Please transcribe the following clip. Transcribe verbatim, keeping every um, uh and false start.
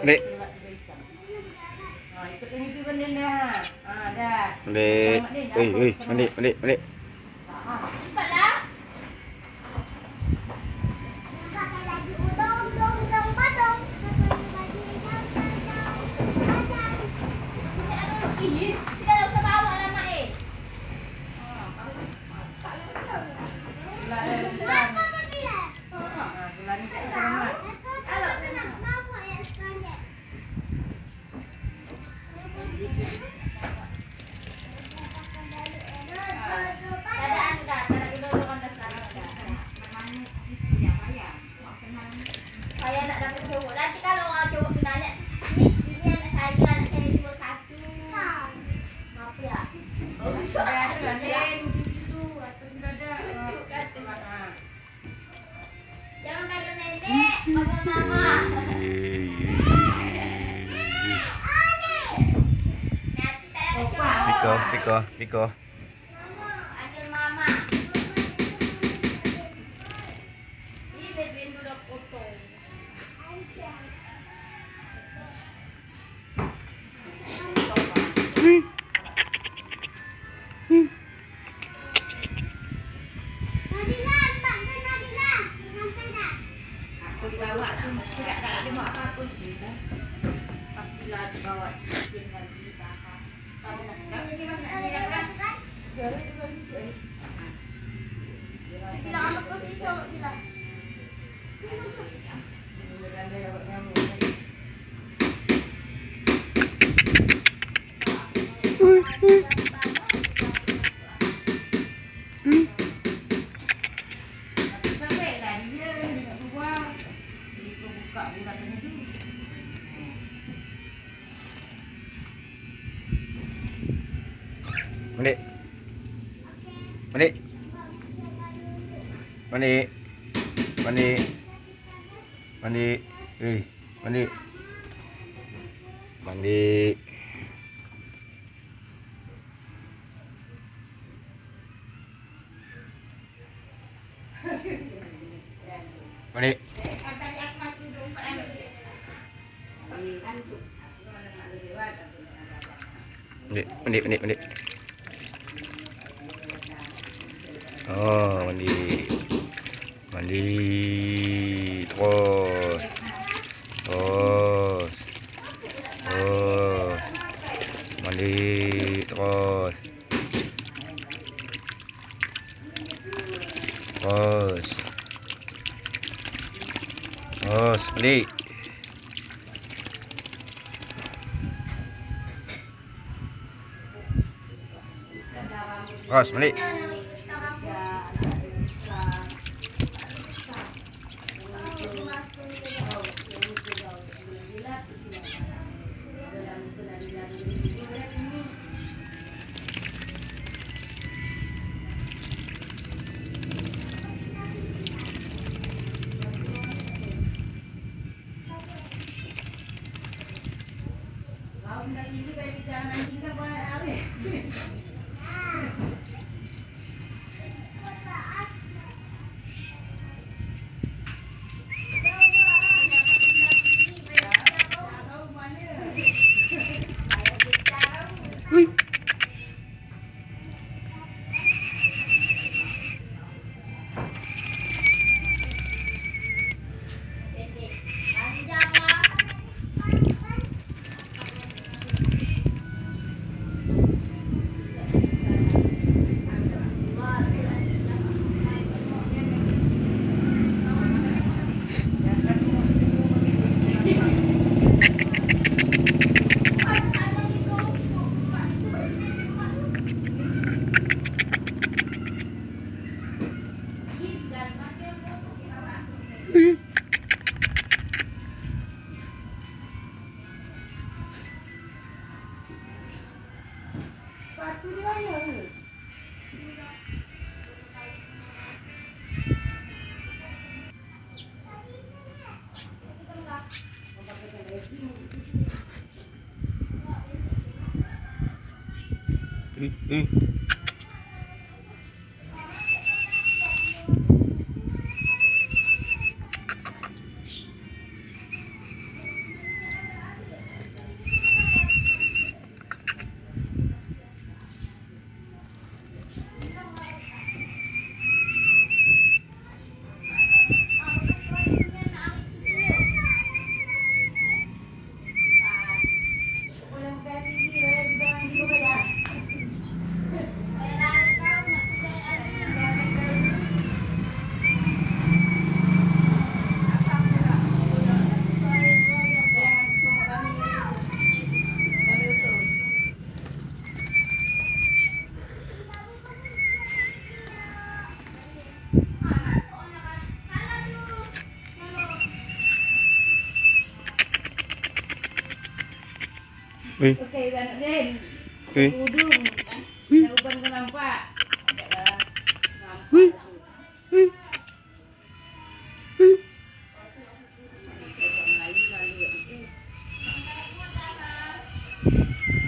Dek. Ah, ikut yang itu benda dia. Ah, dah. Dek. Oi, oi, mandi, mandi, mandi. Cepatlah. Ih, kita tak usah bawa lah mak eh. Saya nak dapat cowok. Nanti kalau orang cowok kena anak ni, ini anak saya, anak saya dua satu. Apa ya? Oh, sudah ada lain itu atau sudah ada. Jangan panggil nenek, panggil mama. Nanti tak ada cowok. Piko, Piko, Piko. Panggil mama. Ini Bedwin sudah potong. Aku dibawa nak, tidak tak ada mau apa pun. Pastilah dibawa cincin lagi kakak. Tahu nak? Tak pergi banyak dia orang. Bilang apa kau sisa bilang. Mandi. Mandi. Mandi. Mandi. Mandi. Eh, mandi. Mandi. Mandi. Mandi, mandi, mandi, mandi. Oh, mandi. Mandi. Terus. Terus. Oh. Mandi terus. Terus. Terus, mandi. Terus, mandi. Ui. Eh, eh. Wih. Okey, anak Din. Wih. Udung. Wih. Saya uban kau nampak. Adalah Wih. nampak. Wih. Wih. Melayu lalu.